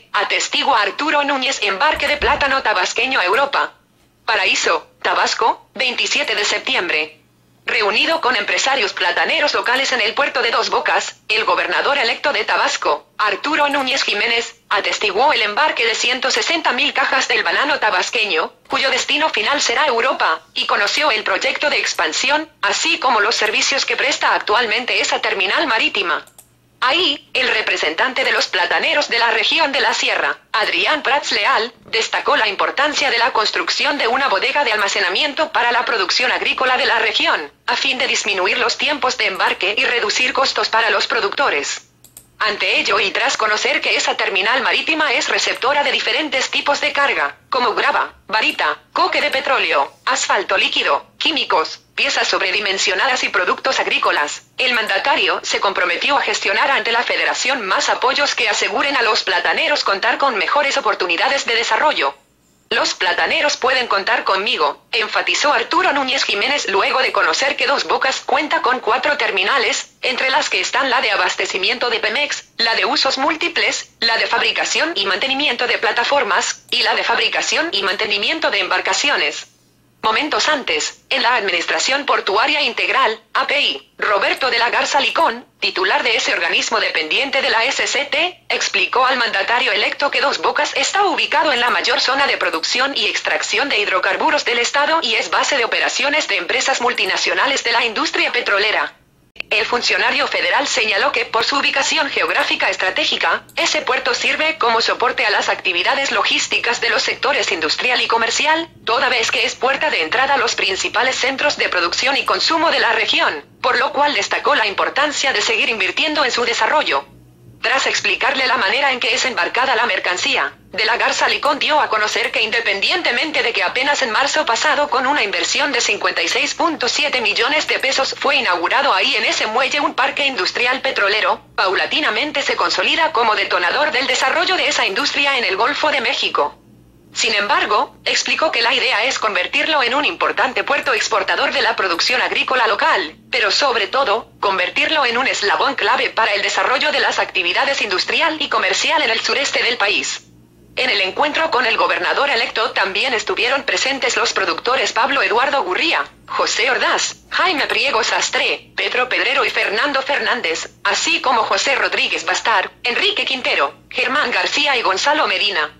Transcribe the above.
atestigua Arturo Núñez. Embarque de plátano tabasqueño a Europa. Paraíso, Tabasco, 27 de septiembre. Reunido con empresarios plataneros locales en el puerto de Dos Bocas, el gobernador electo de Tabasco, Arturo Núñez Jiménez, atestiguó el embarque de 160.000 cajas del banano tabasqueño, cuyo destino final será Europa, y conoció el proyecto de expansión, así como los servicios que presta actualmente esa terminal marítima. Ahí, el representante de los plataneros de la región de la Sierra, Adrián Prats Leal, destacó la importancia de la construcción de una bodega de almacenamiento para la producción agrícola de la región, a fin de disminuir los tiempos de embarque y reducir costos para los productores. Ante ello y tras conocer que esa terminal marítima es receptora de diferentes tipos de carga, como grava, varita, coque de petróleo, asfalto líquido, químicos, piezas sobredimensionadas y productos agrícolas, el mandatario se comprometió a gestionar ante la Federación más apoyos que aseguren a los plataneros contar con mejores oportunidades de desarrollo. Los plataneros pueden contar conmigo, enfatizó Arturo Núñez Jiménez luego de conocer que Dos Bocas cuenta con 4 terminales, entre las que están la de abastecimiento de Pemex, la de usos múltiples, la de fabricación y mantenimiento de plataformas, y la de fabricación y mantenimiento de embarcaciones. Momentos antes, en la Administración Portuaria Integral, API, Roberto de la Garza Licón, titular de ese organismo dependiente de la SCT, explicó al mandatario electo que Dos Bocas está ubicado en la mayor zona de producción y extracción de hidrocarburos del estado y es base de operaciones de empresas multinacionales de la industria petrolera. El funcionario federal señaló que por su ubicación geográfica estratégica, ese puerto sirve como soporte a las actividades logísticas de los sectores industrial y comercial, toda vez que es puerta de entrada a los principales centros de producción y consumo de la región, por lo cual destacó la importancia de seguir invirtiendo en su desarrollo. Tras explicarle la manera en que es embarcada la mercancía, de la Garza Licón dio a conocer que independientemente de que apenas en marzo pasado con una inversión de 56.7 millones de pesos fue inaugurado ahí en ese muelle un parque industrial petrolero, paulatinamente se consolida como detonador del desarrollo de esa industria en el Golfo de México. Sin embargo, explicó que la idea es convertirlo en un importante puerto exportador de la producción agrícola local, pero sobre todo, convertirlo en un eslabón clave para el desarrollo de las actividades industrial y comercial en el sureste del país. En el encuentro con el gobernador electo también estuvieron presentes los productores Pablo Eduardo Gurría, José Ordaz, Jaime Priego Sastre, Pedro Pedrero y Fernando Fernández, así como José Rodríguez Bastar, Enrique Quintero, Germán García y Gonzalo Medina.